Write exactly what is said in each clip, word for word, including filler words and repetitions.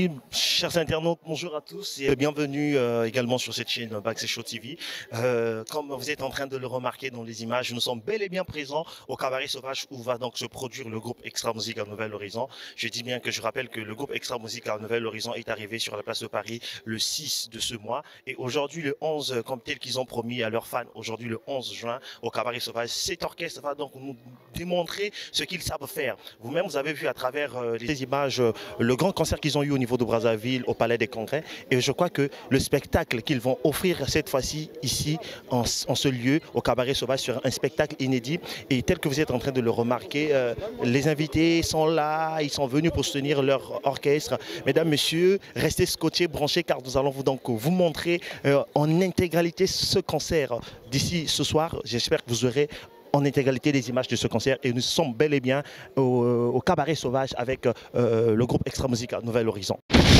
Oui, chers internautes, bonjour à tous et bienvenue euh, également sur cette chaîne Backstage Show T V. Euh, comme vous êtes en train de le remarquer dans les images, nous sommes bel et bien présents au Cabaret Sauvage où va donc se produire le groupe Extra Musique à Nouvel Horizon. Je dis bien que je rappelle que le groupe Extra Musique à Nouvel Horizon est arrivé sur la place de Paris le six de ce mois et aujourd'hui le onze, comme tel qu'ils ont promis à leurs fans, aujourd'hui le onze juin au Cabaret Sauvage, cet orchestre va donc nous démontrer ce qu'ils savent faire. Vous-même, vous avez vu à travers euh, les images euh, le grand concert qu'ils ont eu au niveau de Brazzaville, au Palais des Congrès. Et je crois que le spectacle qu'ils vont offrir cette fois-ci, ici, en, en ce lieu, au Cabaret Sauvage, sera un spectacle inédit. Et tel que vous êtes en train de le remarquer, euh, les invités sont là, ils sont venus pour soutenir leur orchestre. Mesdames, messieurs, restez scotchés, branchés, car nous allons vous, donc, vous montrer euh, en intégralité ce concert d'ici ce soir. J'espère que vous aurez en intégralité des images de ce concert et nous sommes bel et bien au, au Cabaret Sauvage avec euh, le groupe Extra Musique à Nouvel Horizon.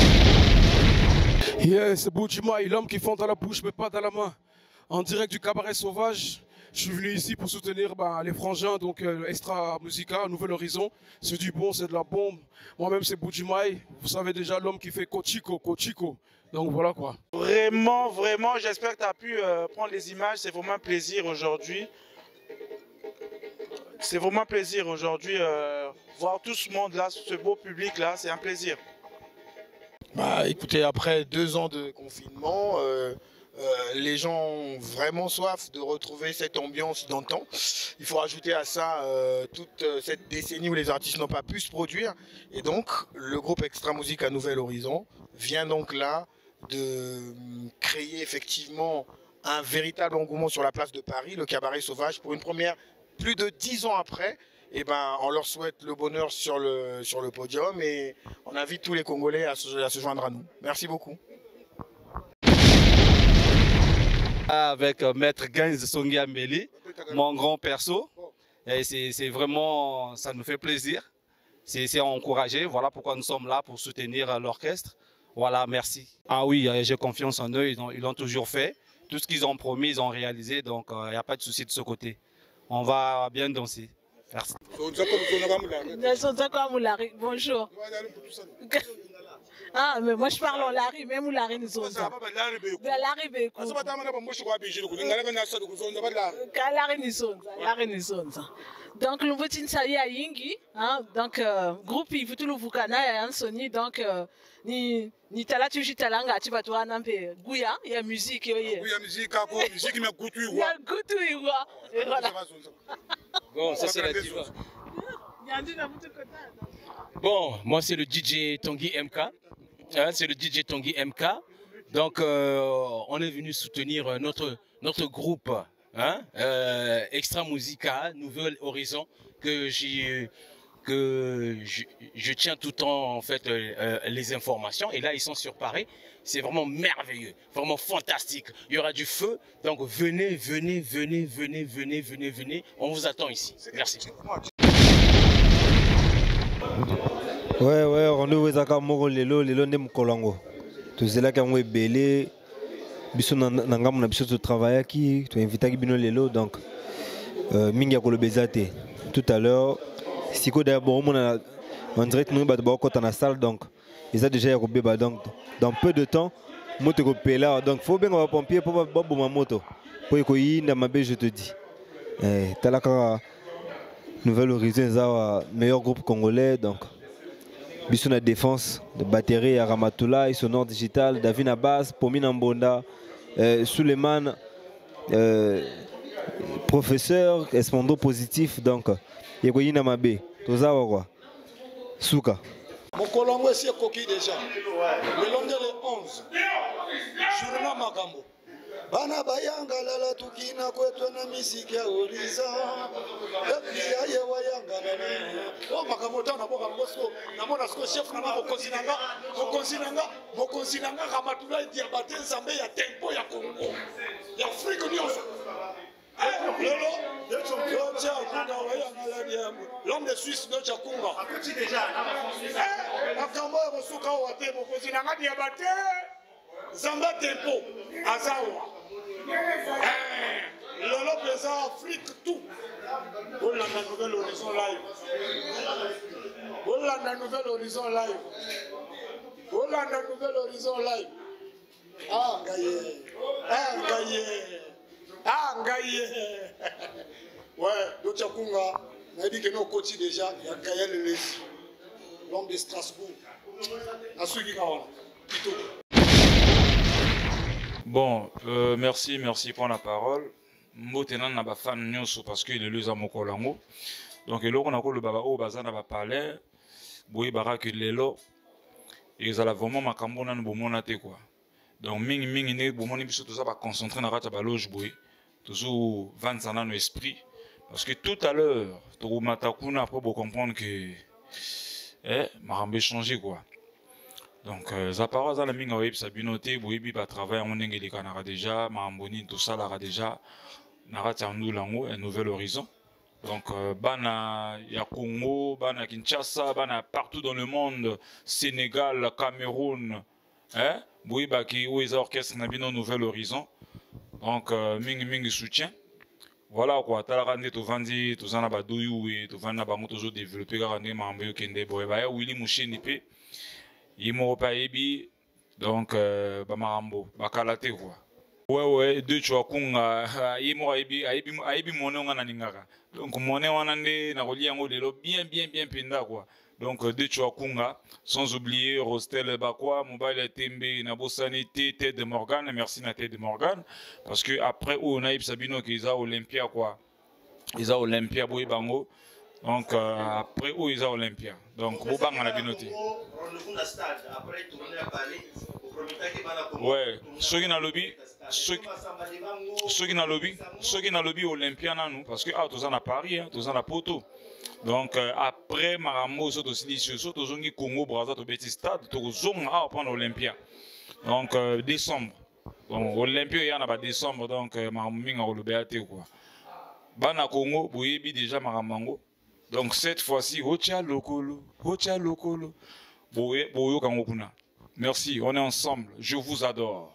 Yeah, c'est Boudjimaï, l'homme qui fond dans la bouche mais pas dans la main. En direct du Cabaret Sauvage, je suis venu ici pour soutenir bah, les frangins, donc euh, Extra Musica à Nouvel Horizon. C'est du bon, c'est de la bombe. Moi-même c'est Boudjimaï, vous savez déjà l'homme qui fait Kochiko, Kochiko. Donc voilà quoi. Vraiment, vraiment, j'espère que tu as pu euh, prendre les images, c'est vraiment un plaisir aujourd'hui. C'est vraiment un plaisir aujourd'hui, euh, voir tout ce monde-là, ce beau public-là, c'est un plaisir. Bah, écoutez, après deux ans de confinement, euh, euh, les gens ont vraiment soif de retrouver cette ambiance d'antan. Il faut rajouter à ça euh, toute cette décennie où les artistes n'ont pas pu se produire. Et donc, le groupe Extra Musique à Nouvel Horizon vient donc là de créer effectivement un véritable engouement sur la place de Paris, le Cabaret Sauvage, pour une première. Plus de dix ans après, eh ben, on leur souhaite le bonheur sur le, sur le podium et on invite tous les Congolais à se, à se joindre à nous. Merci beaucoup. Avec euh, Maître Gains Songi Ambeli, mon grand perso. C'est vraiment, ça nous fait plaisir. C'est encouragé. Voilà pourquoi nous sommes là pour soutenir l'orchestre. Voilà, merci. Ah oui, j'ai confiance en eux, ils l'ont toujours fait. Tout ce qu'ils ont promis, ils ont réalisé, donc il euh, n'y a pas de souci de ce côté. On va bien danser. Merci. Bonjour. Ah, mais moi je parle en Larry, même Larry nous ont dit. Larry Beko. Larry nous ont dit. Larry nous ont dit. Donc, nous voulons saluer à Yingi. Donc, groupe, il faut tout le Vukana et Ansoni. Donc, ni ni tala tu jita langa tu vas toi nampe guya il y a musique il y a musique kako musique mais goûtu il y a goûtu et voilà. Bon, ça c'est la diva. Bon, moi c'est le D J Tanguy M K. Hein, c'est le D J Tanguy M K. Donc euh, on est venu soutenir notre notre groupe hein, euh, Extra Musica Nouvel Horizon que j'ai que je, je tiens tout le temps en fait euh, les informations et là ils sont sur Paris, c'est vraiment merveilleux, vraiment fantastique, il y aura du feu, donc venez, venez, venez, venez, venez, venez, venez, on vous attend ici, merci. Ouais, ouais, rendez-vous ezaka moko lelo, lelo nde mukolango. Tozelaka yango ebele, biso na ngambo na biso totravaillaki, toinvitaki bino lelo, donc euh, mingi ya kolobeza te. Tout à l'heure, Siko d'abord on dirait que nous sommes dans la salle, donc ils ont déjà robé, donc dans peu de temps, moto copé là, donc faut bien qu'on pompier pour pas ma moto, pour que y ait ma je te dis. T'as là Nouvel Horizon, meilleur groupe congolais, donc Bisson la défense de batterie à Ramatoula, Sonore Digital, David Abbas, Pomina Mbonda, Suleiman, professeur, Espondo positif, donc. Yekoyina Mabe, Tozawa quoi. Souka. Mon Colombo est coquille déjà. Le lundi le onze. Journal Magambo. Bana bayanga lala tukina kwetu na miziki ya Horizon. Epia ye wayanga na. Oh Magambo tana boka mbosko. Namona sko chef na mokonzi nanga, mokonzi nanga, mokonzi nanga Ramatula et Diabaté Zambé ya tempo ya Congo. Ya Afrique nyonso. L'homme de Suisse de Jakunga. Makambo ya kosuka wa te mokonzi nanga Diabaté Zamba tempo azawa. Lolo présent Afrique tout. Hollanda Nouvel Horizon live. Hollanda Nouvel Horizon live. Hollande Nouvel Horizon live. Ah, Gaïe. Ah, Gaïe. Ah, Gaïe. Ouais, Dochakunga, on a dit que nos coachs déjà, il y a Gaël Lesi, l'homme de Strasbourg. À ceux qui Bon, euh, merci, merci pour la parole. Maintenant, on a des fans parce qu'il est le Zamokolango. Donc, il y a le baba au bazar n'a parlé. Boui barak lelo. Ils ont vraiment ma cambona n'bomonate quoi. Donc, ming ming ne bomoni biso tout ça va concentrer dans la loge boui. Toujours vingt ans dans l'esprit. Parce que tout à l'heure, tout matakuna après pour comprendre que eh m'a changé quoi. Donc, ça parole dans la ming web sabinoté boui bi ba travail on ngeli kanara déjà, m'a mboni tout ça là déjà. Narata Lango, un nouvel horizon. Donc, euh, Bana ya Congo, Bana Kinshasa, Bana partout dans le monde, Sénégal, Cameroun, hein, Bouibaki, où les orchestres n'ont pas un nouvel horizon. Donc, euh, Ming Ming soutien. Voilà quoi, Talarande, tu vends, tu en as badouyou, tu vends na bango toujours développé, garandé, mambe, kende, boeba, Willy Mouché Nipe, Yimo Paebi, donc, euh, Bamarambo, Bakalate quoi. Ouais ouais deux chouakunga yimo aibi aibi aibi moné on a ningara donc moné on a né na relié en lelo bien bien bien pinda quoi donc deux chouakunga sans oublier Rostel Bakwa mobile Tembe na Bosanité Ted Morgan merci na Ted Morgan parce que après où on a Sabino qui est à Olympia quoi ils a Olympia boy bango donc euh, après où ils a Olympia donc Bobang on a binoté ouais ceux qui n'a lobby ceux qui dans le lobby, ceux qui dans le lobby olympien nous parce que ah tous en à Paris, hein, tous en à Poto. Donc euh, après Marambo sont aussi dit sur tous ont Congo Brazza au petit stade, tous ont à prendre Olympia. Donc euh, décembre. Donc Olympia il y en a pas décembre donc Marambo a le B A T quoi. Bana Congo boyebi déjà Maramango. Donc cette fois-ci Ocha Lokolo, Ocha Lokolo. Boye boyo Kangokuna. Merci, on est ensemble. Je vous adore.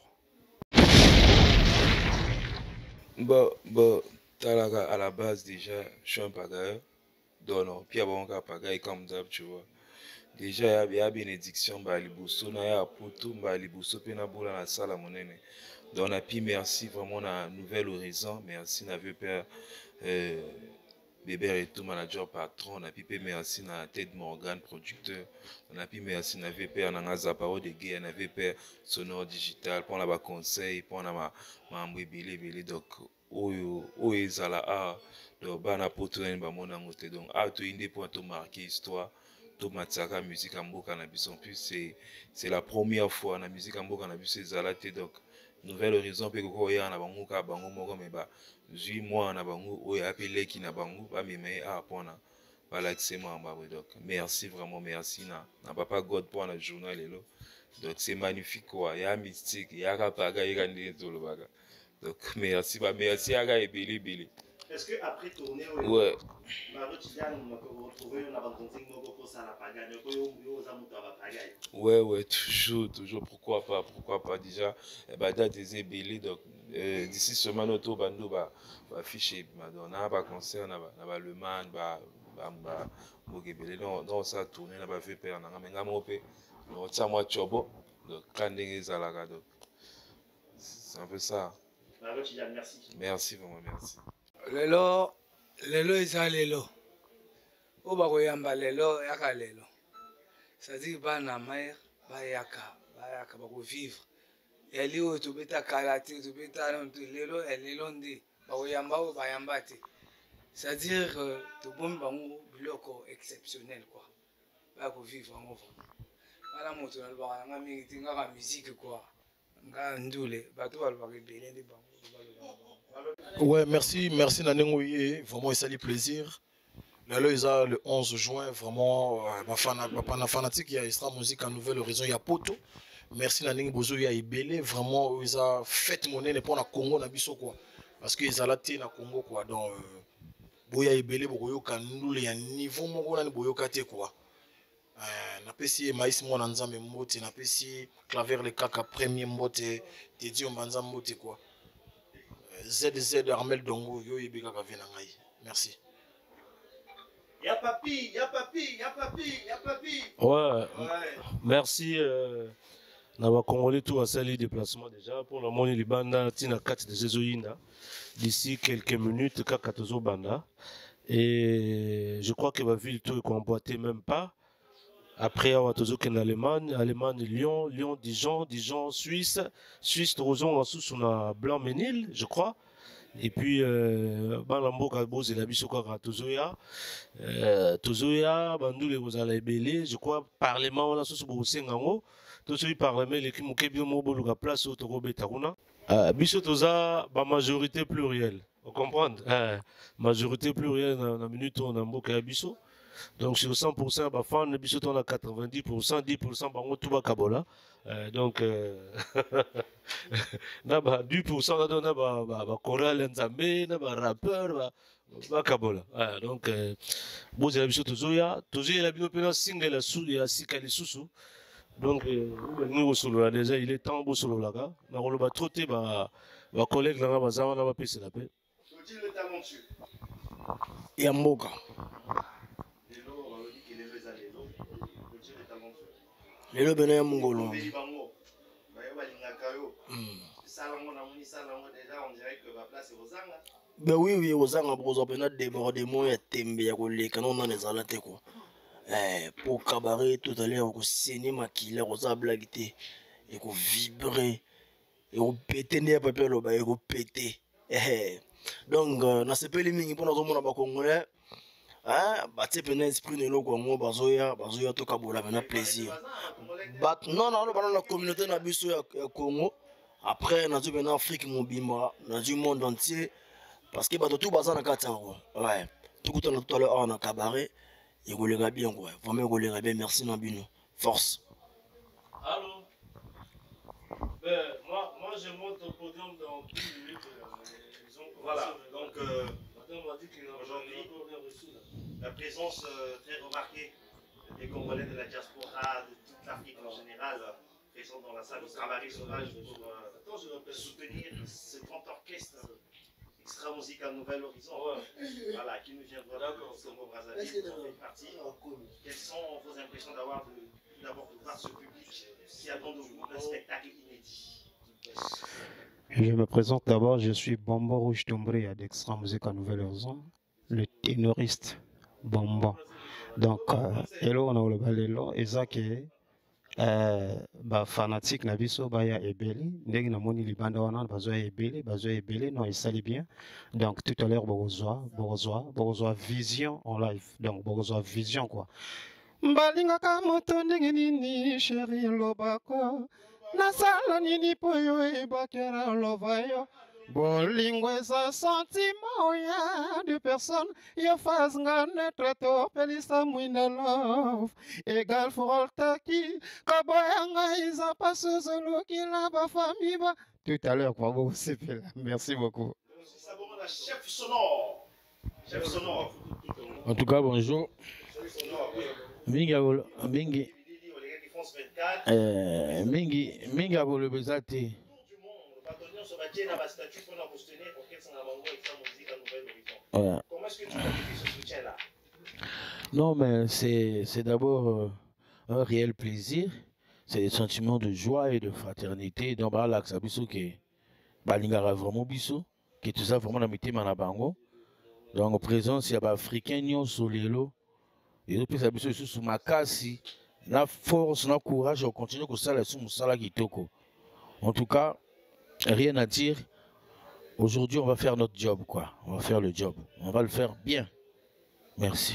Bah, bah, à la base déjà, je suis un pagailleur. Donc, non, puis avant un pagaille comme d'hab, tu vois. Déjà, il y a bénédiction, bah, les boussos, il y a Poto, bah, les boussos, puis il y a boula la salle à mon aîné. Donc, on a pu merci vraiment à Nouvel Horizon, merci à vieux père, euh, Bébé et tout, manager patron, on a pu merci à Ted Morgan, producteur, on a pu merci à vieux père, on a Zaparo de Gay, on a vieux père sonore digital, pour on a conseil, pour on a ma mambo belé belé, donc, oyo, oyo ezala a, donc, bana poto na ba mona moté, donc, a to inde pour to marquer histoire, to matsaka musique en mboka na bison, plus c'est, c'est la première fois na musique en mboka na bison ezala te, donc, Nouvel Horizon, pe koko ya na bango ka bango moko me ba, zui moi na bango, oyo appelé qui na bango, ba me me a pona, ba l'accès moi donc, merci vraiment, merci na, na papa God pour la journal lelo, donc c'est magnifique quoi, ya mystique, ya kapaga, ya kande tout le baga, donc merci, ba merci à gars et belé belé. Est-ce que après tourner, ouais. Ouais, ouais, toujours, toujours, pourquoi pas, pourquoi pas, déjà, eh ben, date des ébélés, donc, euh, d'ici semaine, auto, bando, bah, bah, fiché, on a un concert, on a le man, bah, bah, bah, bokébélé, non, non, ça a tourné, on a pas fait perdre, on a même mopé, on tient moi, chobo, donc, quand des zalaga, donc, c'est un peu ça. Merci. Merci, vraiment, merci. Lelo, lelo eza lelo. O bakoyamba lelo yaka lelo. C'est-à-dire bana mère bayaka, bayaka bako vivre. Yali o to beta kalate, to beta lelo lelo ndi bakoyamba o bayamba te. C'est-à-dire to bombi bango biloko exceptionnel quoi. Bako vivre en vrai. Bana moto na ba nga mingi tinga ka musique quoi. Nga ndule bato balwa ke belé de bango. Ouais, merci, merci Nanengoye, vraiment ça fait plaisir. Là, ils ont le onze juin, vraiment, ma fan, fanatique, il y a Extra Musique en Nouvel Horizon, il y a Poto. Merci Nanengoye Bozo, il y a Ibélé, vraiment, ils ont fait monnaie pour le Congo, na biso quoi. Parce qu'ils ont la tête na Congo quoi. Donc, Boya Ibélé, Boyo Kanoul, il y a un niveau, mon Boyo Kate quoi. Na pesi maïs mon anzambe mbote, na pesi claver le kaka premier mbote, te dit on banza mbote quoi. Z Z Armel Dongo, yo yebika ka vena ngai. Merci. Y'a papi, y'a papi, y'a papi, y'a papi. Ouais, ouais. Merci. Euh... Naba Congolais tout à saluer déplacement déjà pour le monde libanda tina quatre de Zezoïna d'ici quelques minutes Kakatozo Banda et je crois que ma ville tout est emboîté même pas après avoir Tozo en Allemagne Allemagne Lyon Lyon Dijon Dijon Suisse Suisse Roson en sous on a Blanc-Ménil je crois et puis euh Balambo Kalbo et la bisoka Tozoya euh Tozoya Bandoule vous allez belé je crois parlement là sous Bosengango tout ce qui parle mais les qui m'ont bien mobile la place au Togo Betaruna biso toza ba majorité plurielle vous comprenez euh, majorité plurielle dans la minute on a mboka biso donc sur cent pour cent ba fan biso on a quatre-vingt-dix pour cent dix pour cent bango tout ba kabola euh, donc na ba dix pour cent na ba ba choral nzambe na ba rappeur ba ba kabola donc bozo la biso tozoya tozoya la bino pena single la sous ya sikali susu. Donc, nous, déjà, il est temps de solo là. Nous avons traité nos collègues là, nous avons passé la paix. Yamboka. Lelo bena ya mongolo. Ben oui, oui, aux Anglais, aux Opénas, débordement et tembe ya koleka non les alate ko. Eh, pour cabaret tout à l'heure, au cinéma qui est aux blaguité et qu'on vibrer et on péter n'est pas peur et on péter. Eh, donc, dans ce pays, les pour nous on a congolais. Ah, bah tu peux n'esprit de l'eau comme moi, bazoya, bazoya tout kabola, mais plaisir. Bah non, non, non, la communauté n'a pas sur Congo. Après, nous avons en Afrique, mon bima, dans du monde entier, parce que bah tout bazar na kataro. Ouais, tout le temps tout à l'heure on a cabaret. Et vous les bien quoi, vraiment vous les bien, merci Nabino, force. Allô. Ben moi, moi je monte au podium dans une minute. Euh, voilà. Donc euh, aujourd'hui, la présence euh, très remarquée des Congolais de la diaspora, de toute l'Afrique en général, présents dans la salle du Cabaret Sauvage pour euh, soutenir ce grand orchestre extra musique à Nouvel Horizon, ouais. Voilà, qui nous vient voir de Congo Brazzaville, vous en faites partie. Quelles sont vos impressions d'avoir de, d'abord de voir ce public qui attend de vous un spectacle inédit? Je me présente d'abord, je suis Bombo Rouge Tombré à d'Extra Musique à Nouvel Horizon, le ténoriste Bombo. Donc, euh, hello, on a le balelo, et ça qui est Euh, bah fanatique na biso ba ya ebeli ndenge na moni libanda wana bazo ya ebeli bazo ya ebeli non esali bien donc tout à l'heure bozwa bozwa bozwa vision en live donc bozwa vision quoi mbalinga ka moto ndenge nini chéri lobako nasala nini po yo ebakera lovayo bolingo eza sentiment ya de personne yo faz nga netre to pelisa mwina love egal foroltaki kaboyanga isa pasozoloki la ba famille ba tout à l'heure quoi vous c'est merci beaucoup. Chef sonore. Chef sonore. En tout cas bonjour. Mingi mingi euh mingi mingi abolo bezate. Ouais. Comment est-ce que tu as vécu ce soutien-là? Non, mais c'est d'abord euh, un réel plaisir. C'est des sentiments de joie et de fraternité. Donc, bah, là, ça biso qui balingara vraiment biso, qui tout ça vraiment l'amitié manabango. Donc, en présence, il y a des Africains qui sont lelo. Et puis, ça biso sous ma casse, la force, la courage, on continue comme ça, sous musala kitoko. En tout cas, rien à dire. Aujourd'hui, on va faire notre job, quoi. On va faire le job. On va le faire bien. Merci.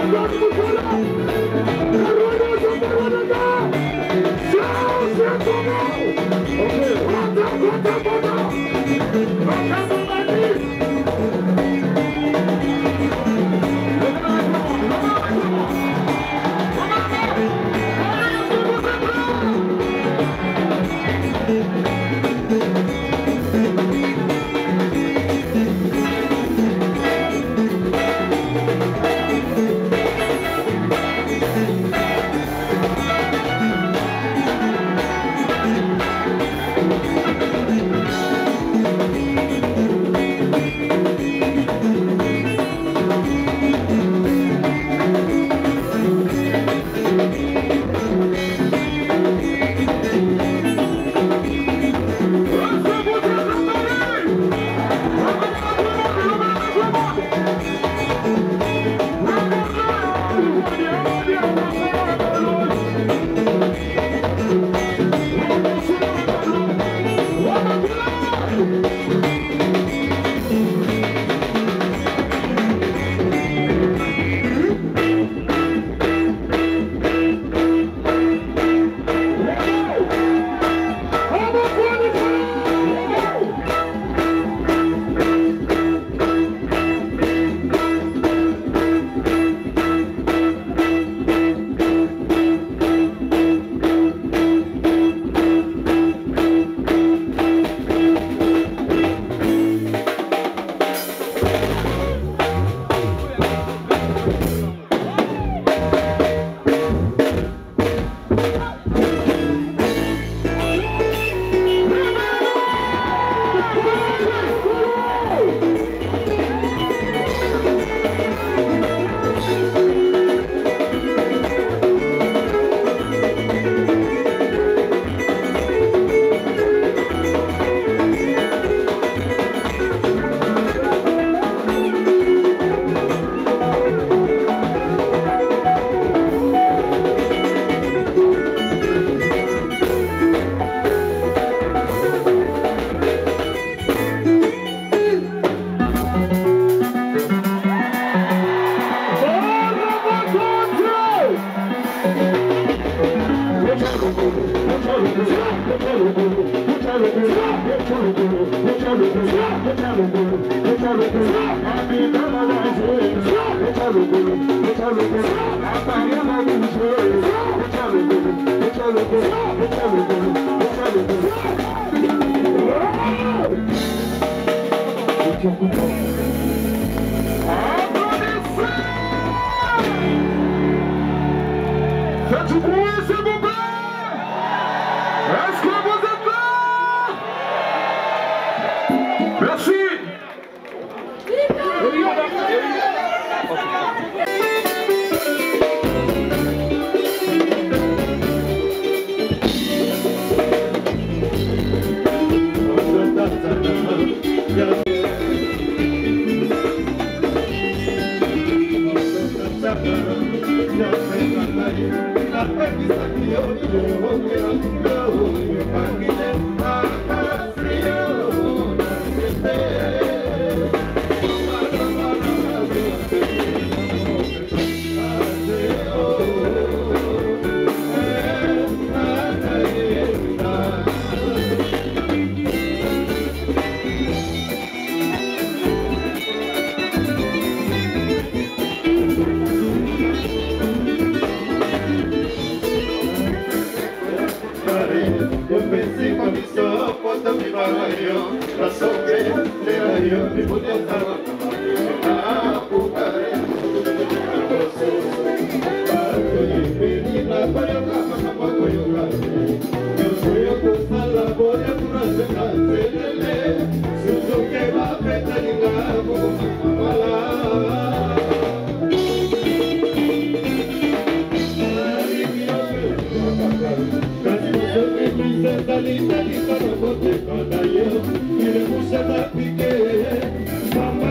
Mama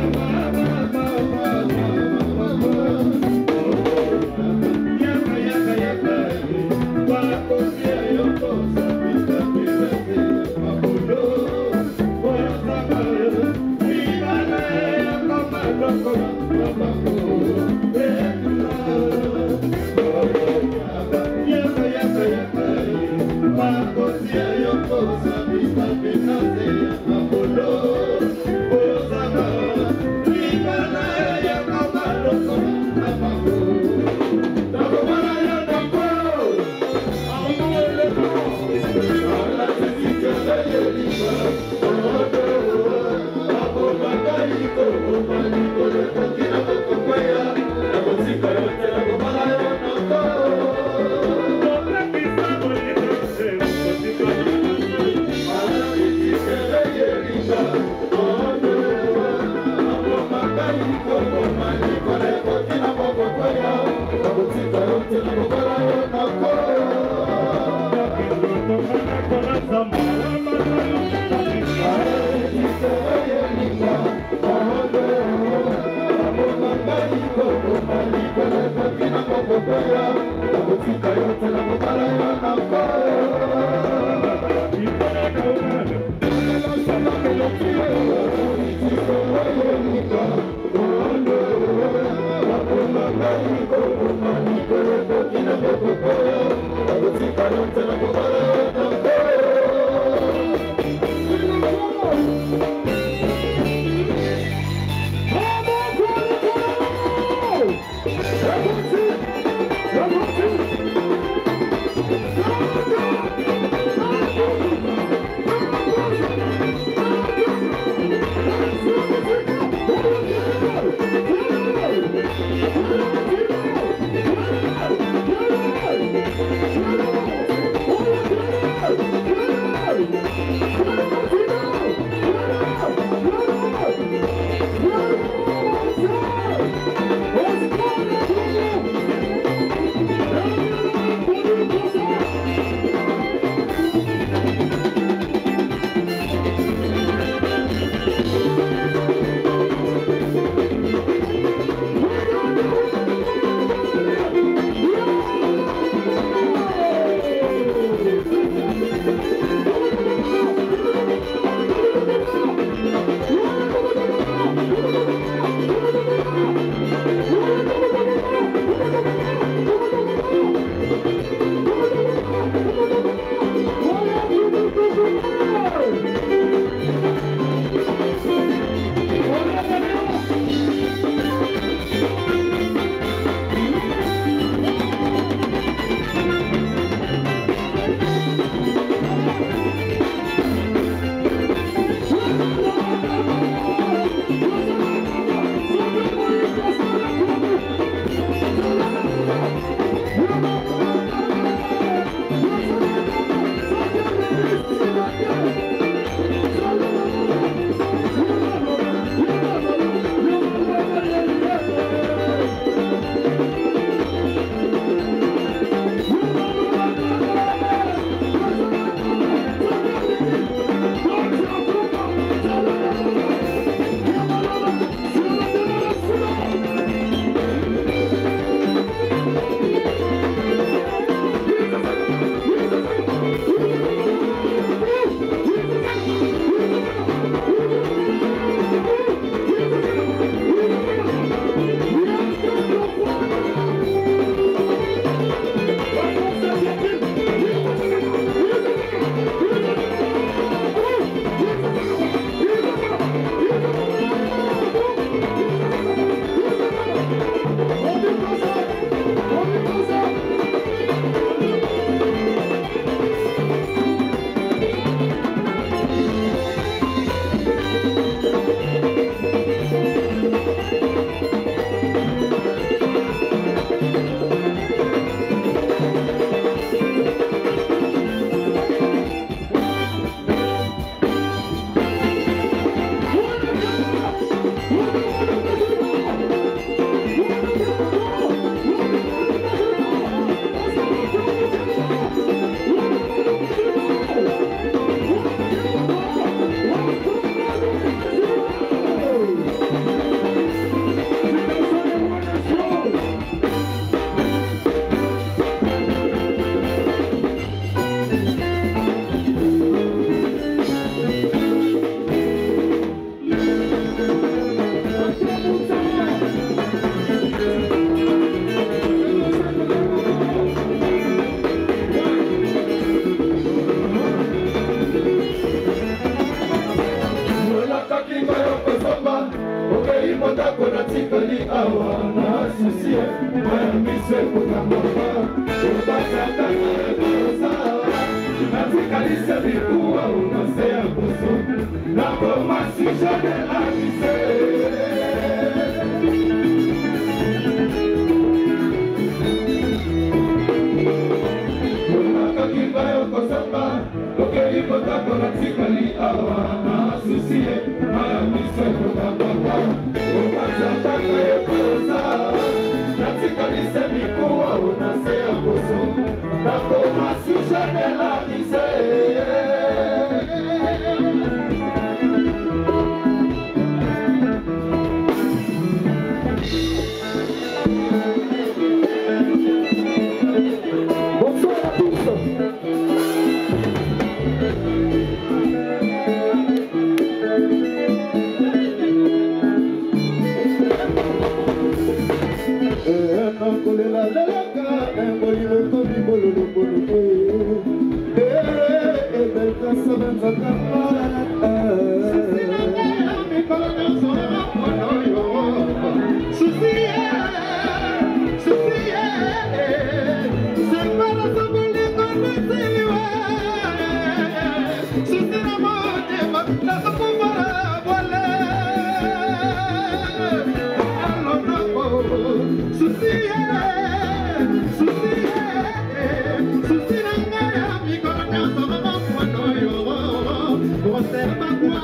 kolela lelaka embolimo komi bololo bololo ebelkasa benzakama mikolo nyonso onoyo susie susie separa sobolingo nesiliwa susi na motema nakakuvara bwale alonoko susie susie susi na ngaya mikolo nyonso onoyo osema kwa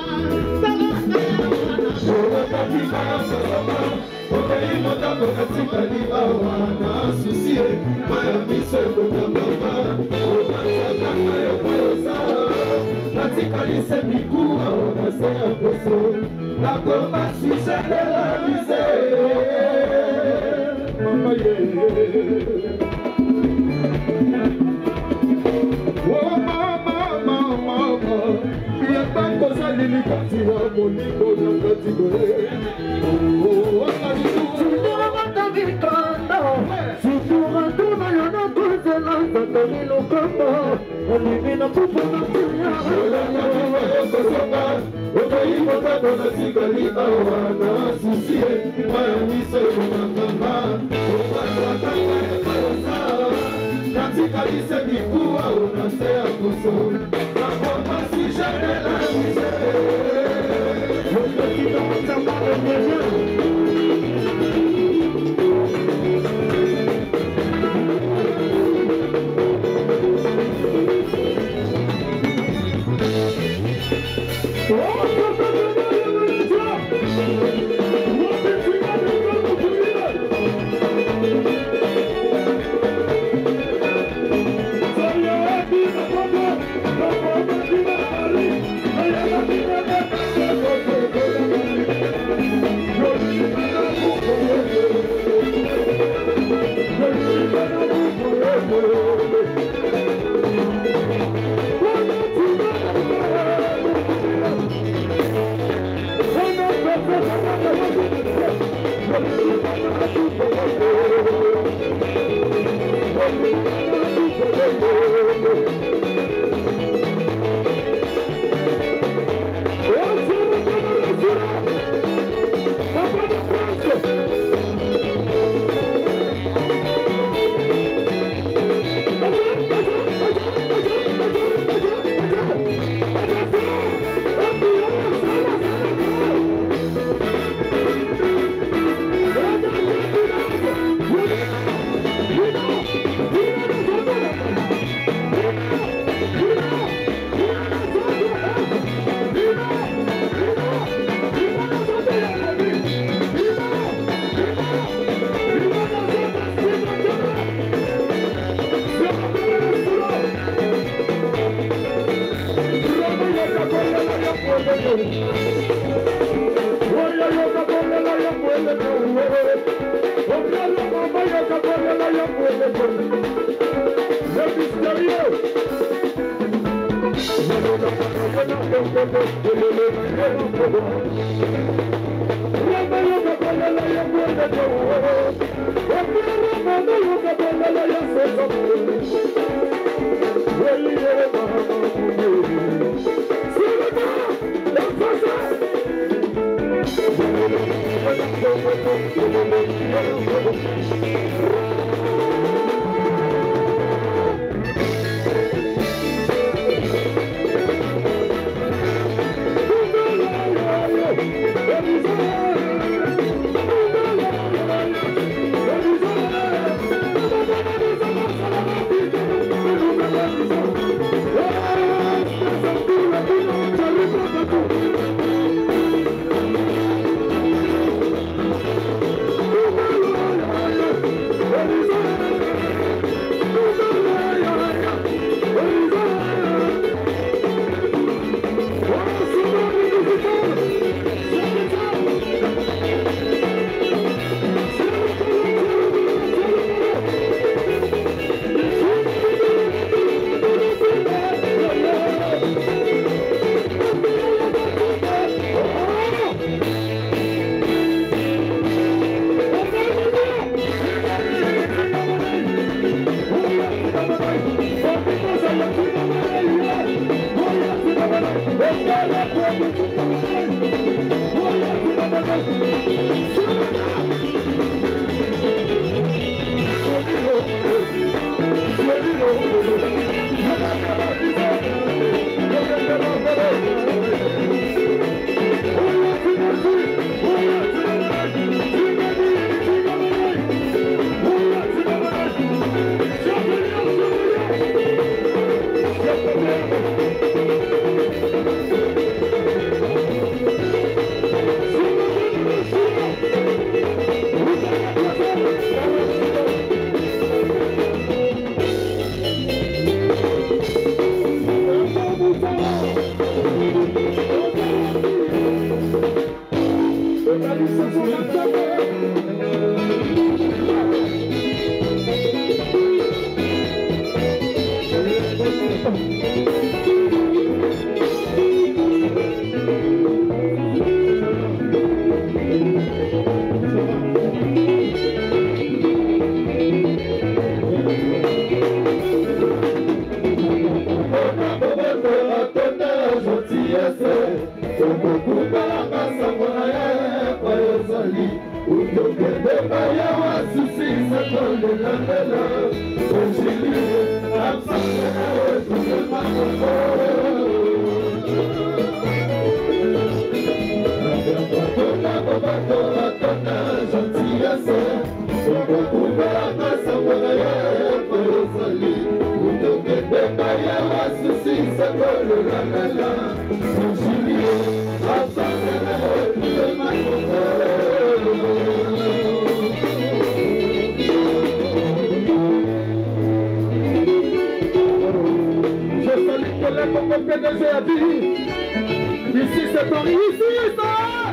Ici c'est Paris, ici ça.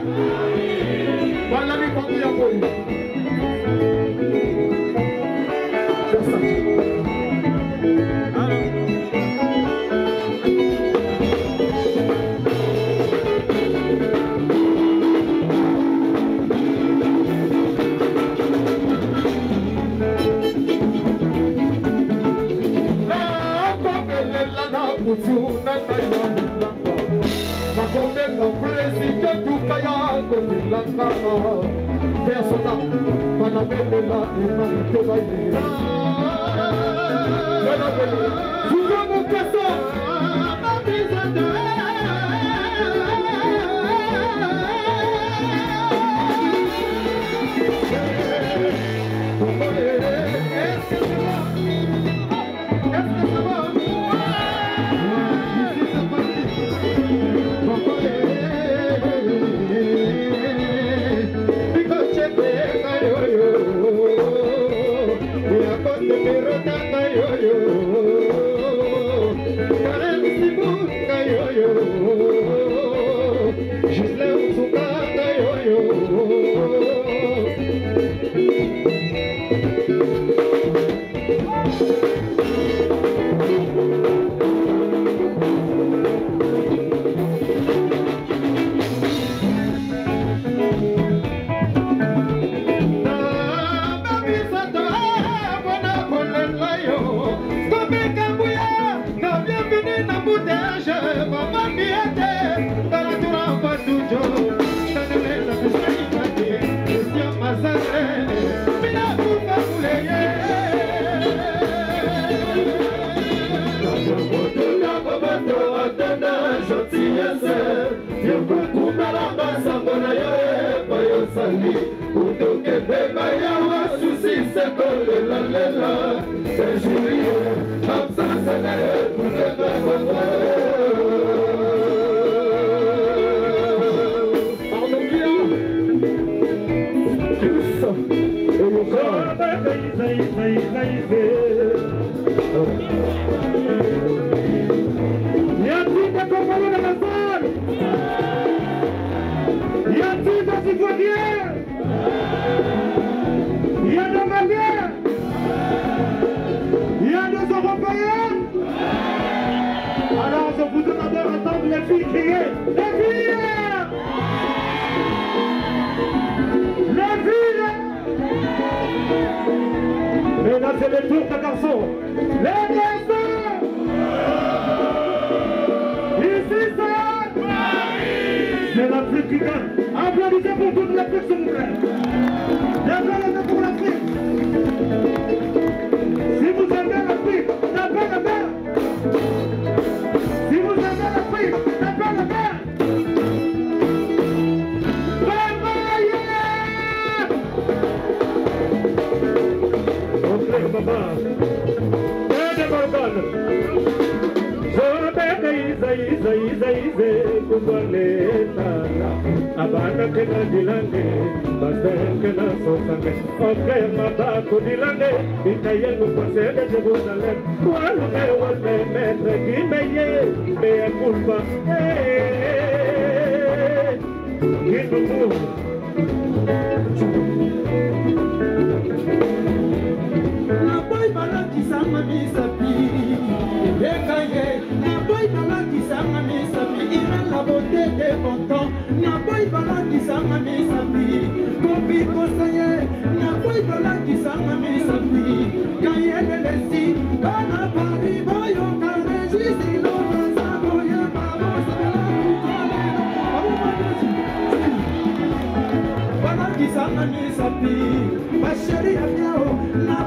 Voilà les familles à Paris. Kisanga misapi, basheri ya miao, na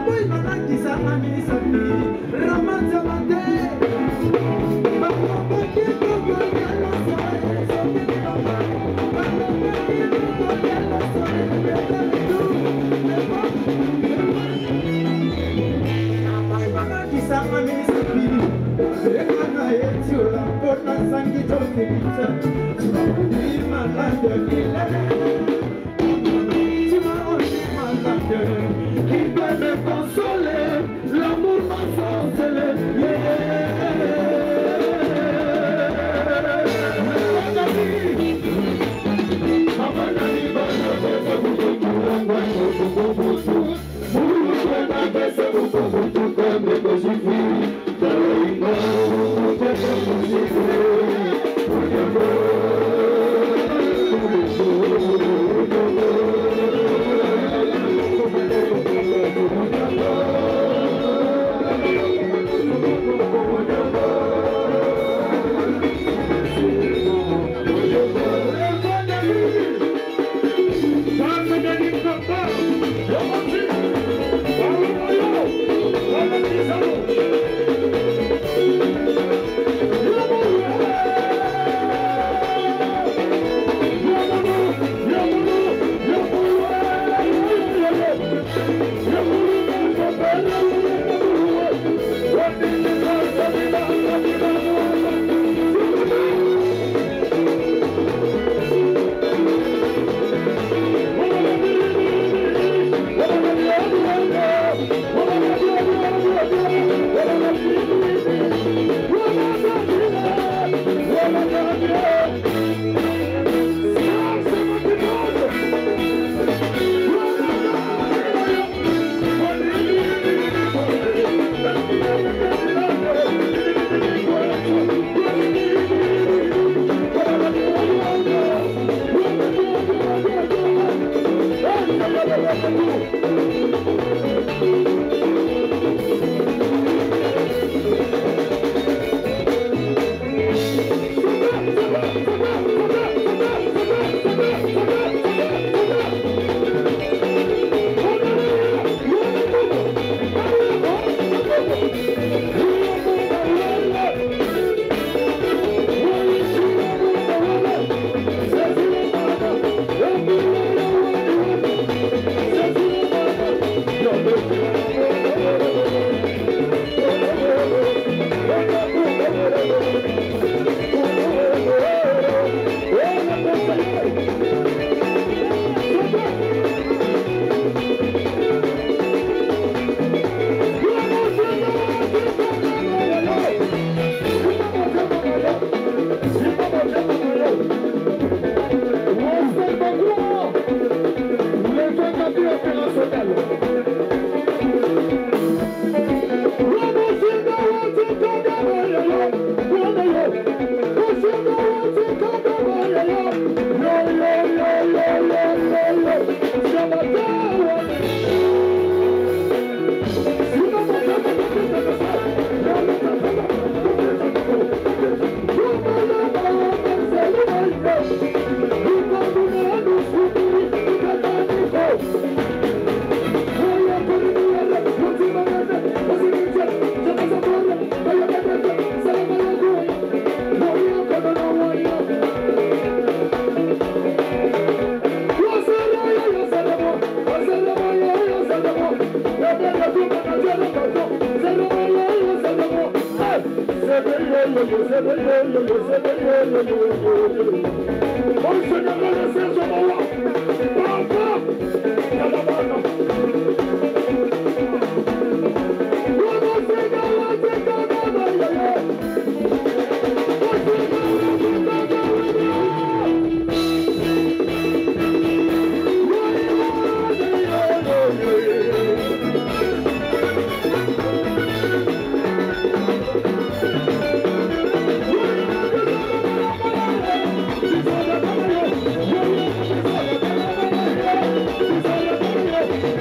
Thank you.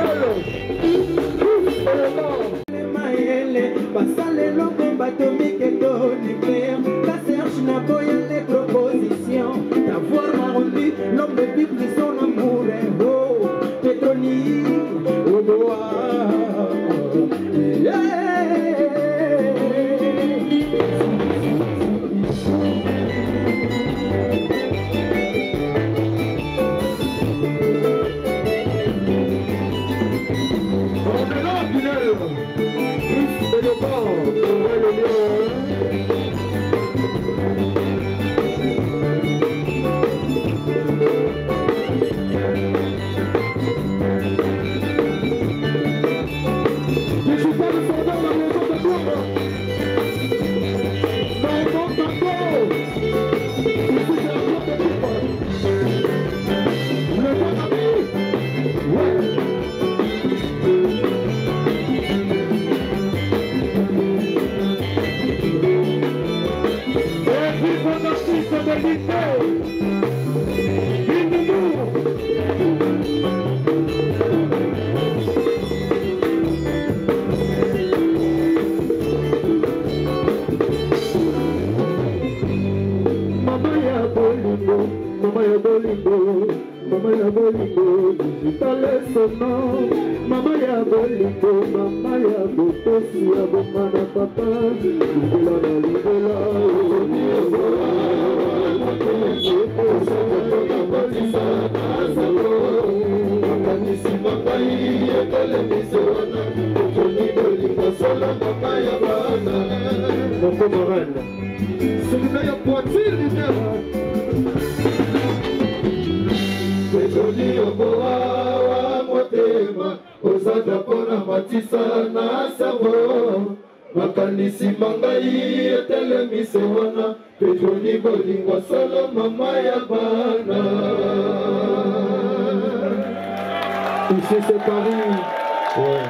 Basale longo bateau mikendo nucléaire. La Serge n'a pas eu les propositions d'avoir arrondi l'homme de Bible son amour est beau. Pétroni, au bois. Mama ya bolingo, mama ya botosi ya bomana papa, libela na libela, makanisi makai etelemisi wana, okoni bolingo solo mama ya bana. Moko morale, celui-là ya poitrine libera, pejoli oboa. Ozada pona matisa na savo makanisi mangai etelemise wana pejoni bolingwa solo mama ya bana. Ici c'est Paris. Ouais.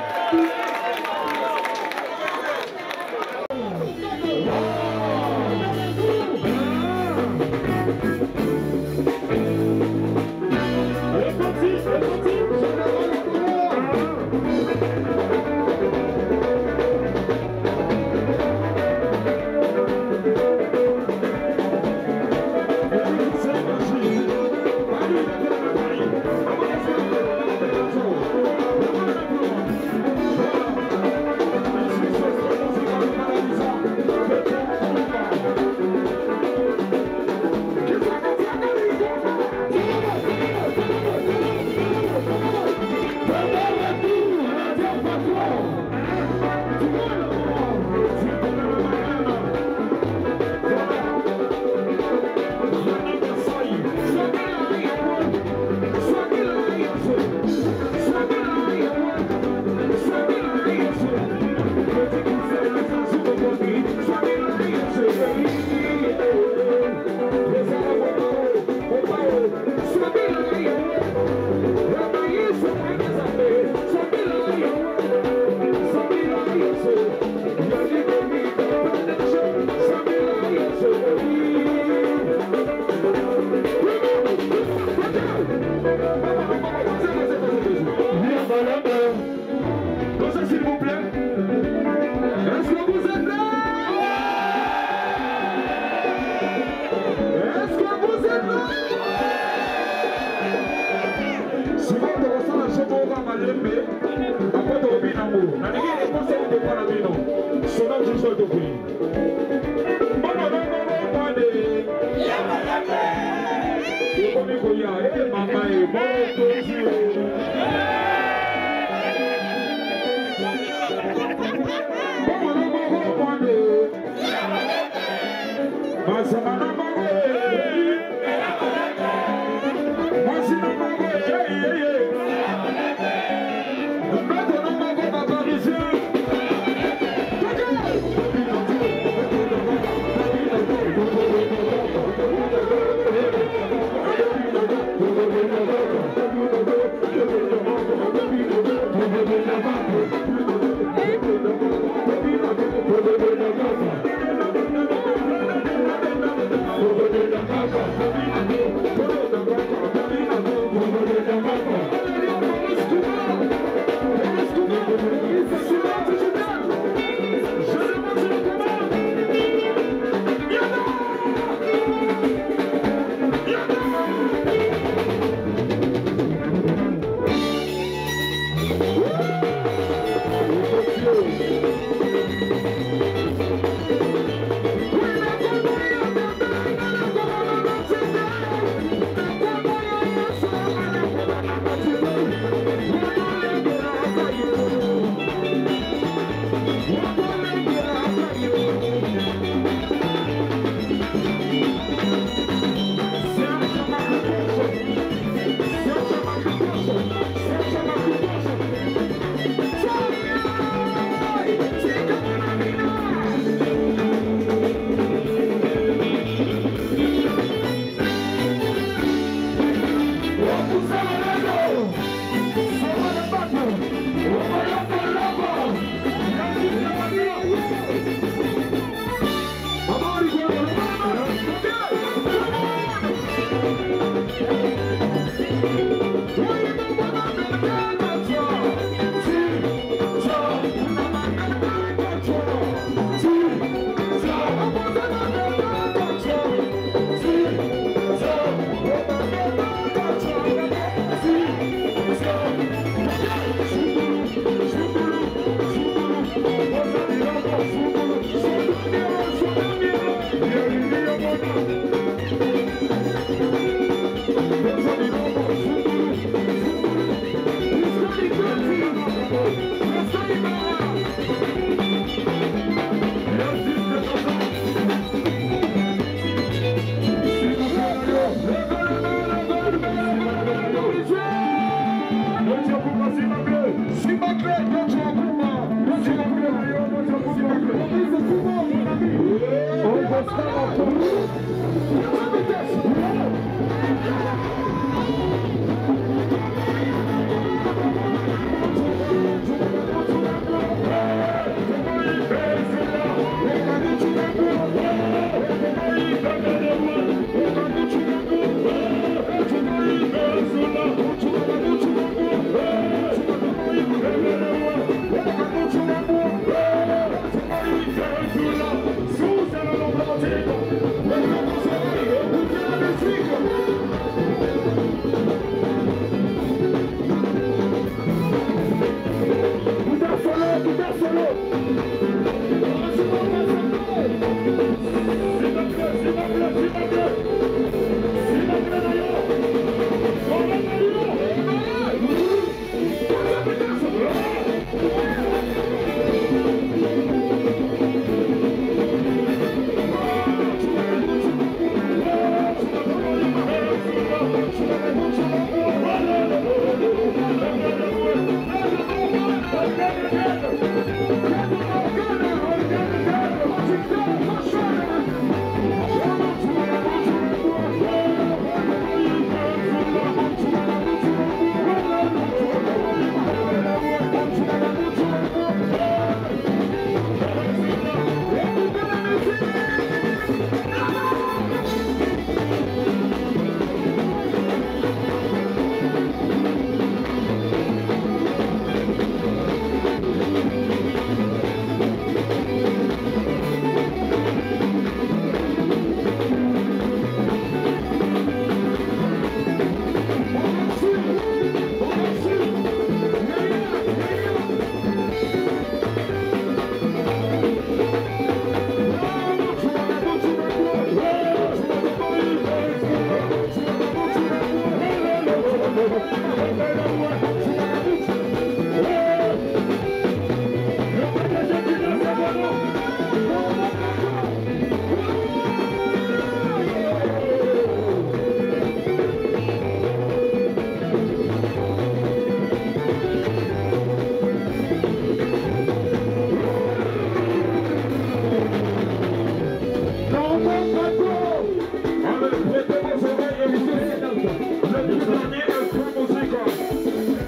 Allez, prêtez vos oreilles et vos oreilles. Le dernier, un peu musical.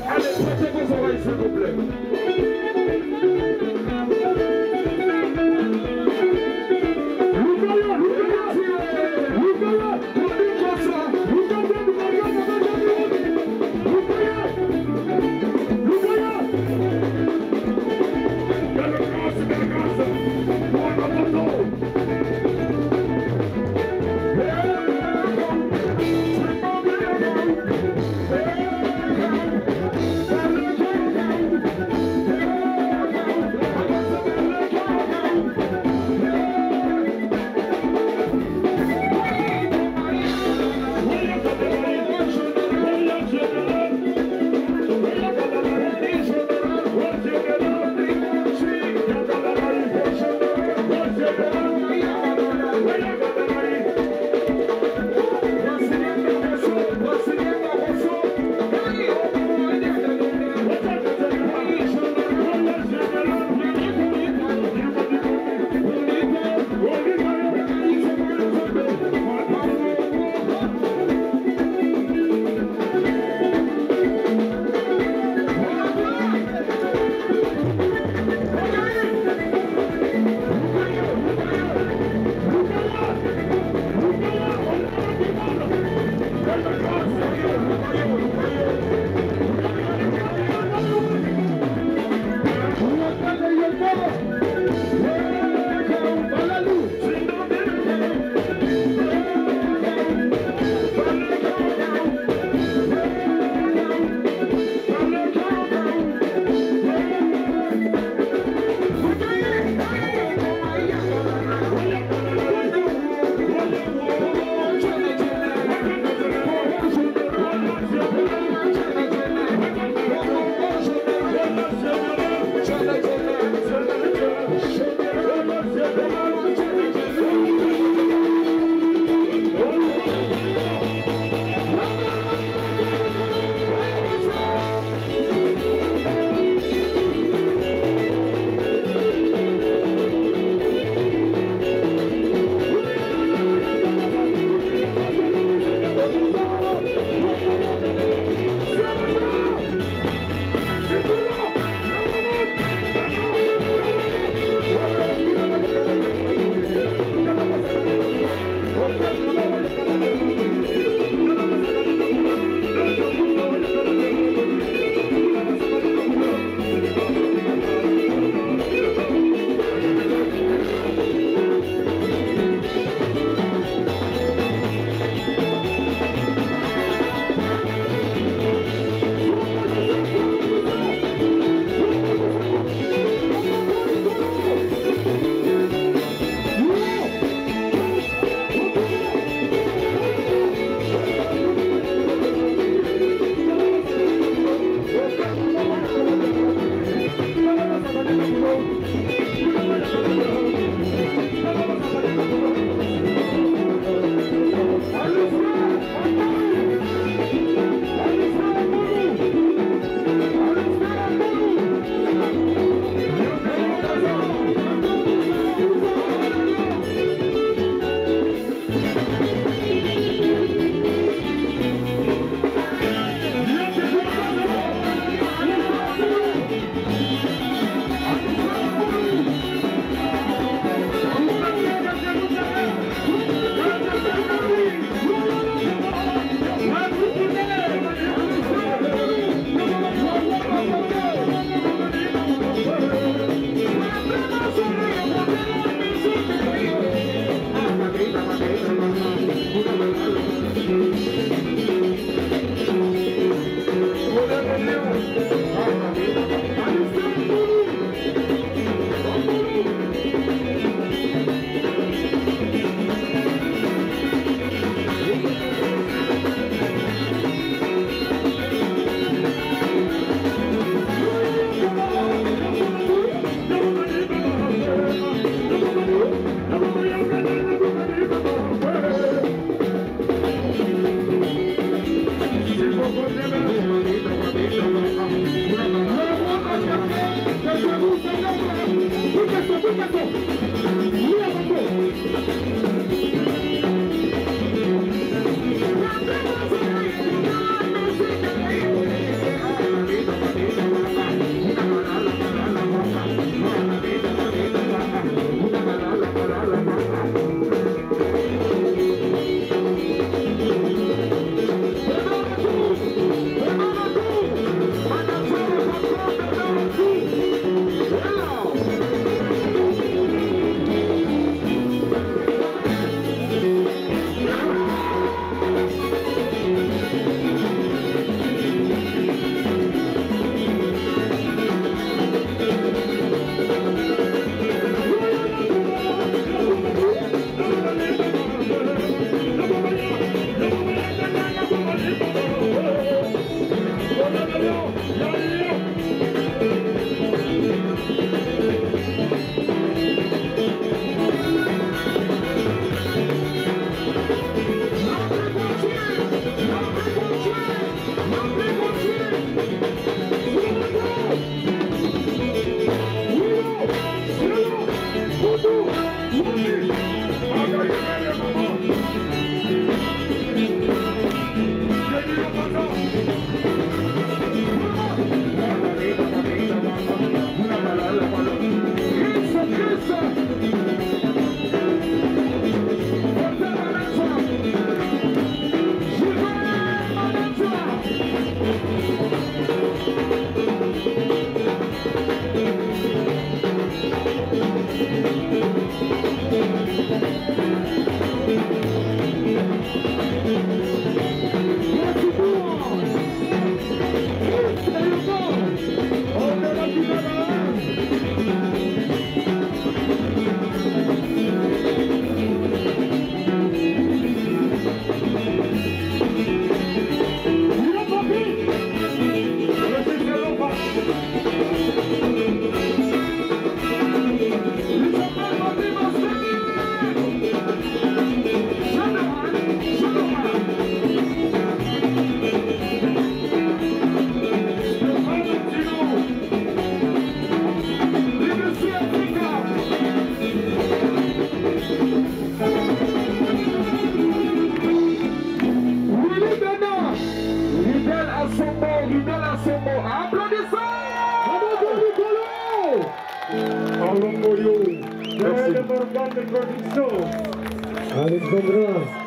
Alexandra.